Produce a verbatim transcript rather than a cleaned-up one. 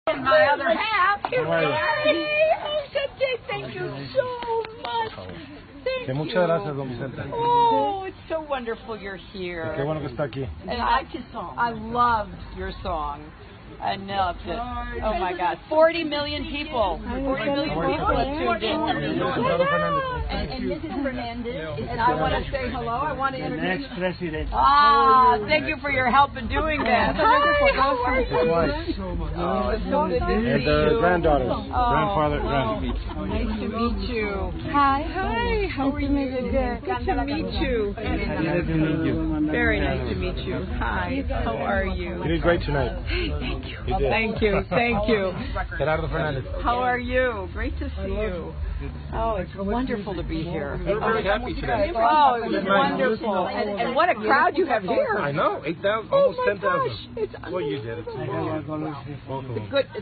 And my other half. How are you? Oh, Sanjay, thank you so much. Thank Que muchas you. gracias, don Vicente. Oh, it's so wonderful you're here. Qué bueno que está aquí. And I just, I loved your song. I loved it. Oh my God, forty million people. forty million people have tuned in. And, and Missus Fernandez, and I want to say hello. I want to introduce Next president. Ah, thank you for your help in doing this. Hi, how are you? His wife. Oh, it's so good to see And you. the granddaughters. Oh, Grandfather, well, grand. nice to meet you. Hi. Hi, how are you? Good to meet you. Nice to meet you. Very nice to meet you. Hi, how are you? You did great tonight. Thank you. You did. Thank you. Thank you. Gerardo Fernandez. How are you? Great to see you. Oh, it's wonderful to be here. We're very happy today. Oh, it was wonderful. And, and what a crowd you have here. I know, eight thousand, Oh almost my ten thousand. gosh, it's Well, you did it. I have a Both of them. good.